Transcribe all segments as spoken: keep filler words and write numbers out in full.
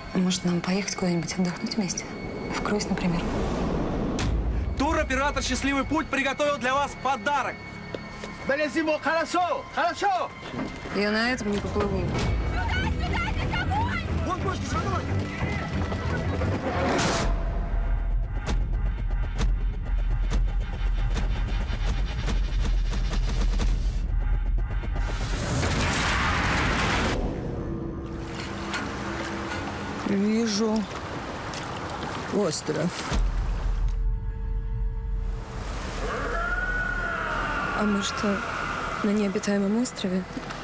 Может, нам поехать куда-нибудь отдохнуть вместе? В круиз, например. Туроператор «Счастливый путь» приготовил для вас подарок. Белесимо, хорошо, хорошо. Я на этом не поплыву. Сюда, сюда, здесь огонь! Вон бочки с водой. Вижу остров. А мы что, на необитаемом острове?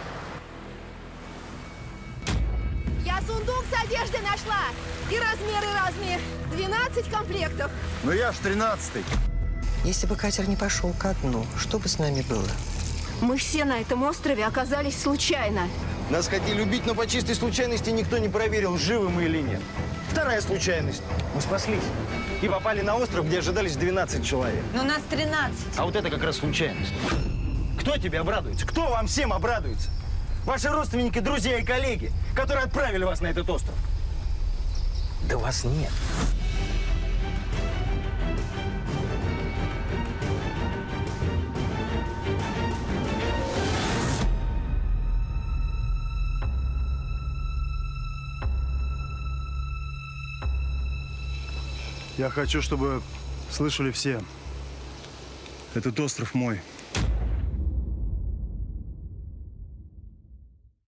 Я сундук с одеждой нашла! И размеры разные. двенадцать комплектов. Ну я ж тринадцатый. Если бы катер не пошел ко дну, что бы с нами было? Мы все на этом острове оказались случайно. Нас хотели убить, но по чистой случайности никто не проверил, живы мы или нет. Вторая случайность. Мы спаслись. И попали на остров, где ожидались двенадцать человек. Но нас тринадцать. А вот это как раз случайность. Кто тебе обрадуется? Кто вам всем обрадуется? Ваши родственники, друзья и коллеги, которые отправили вас на этот остров. Да вас нет. Я хочу, чтобы слышали все. Этот остров мой.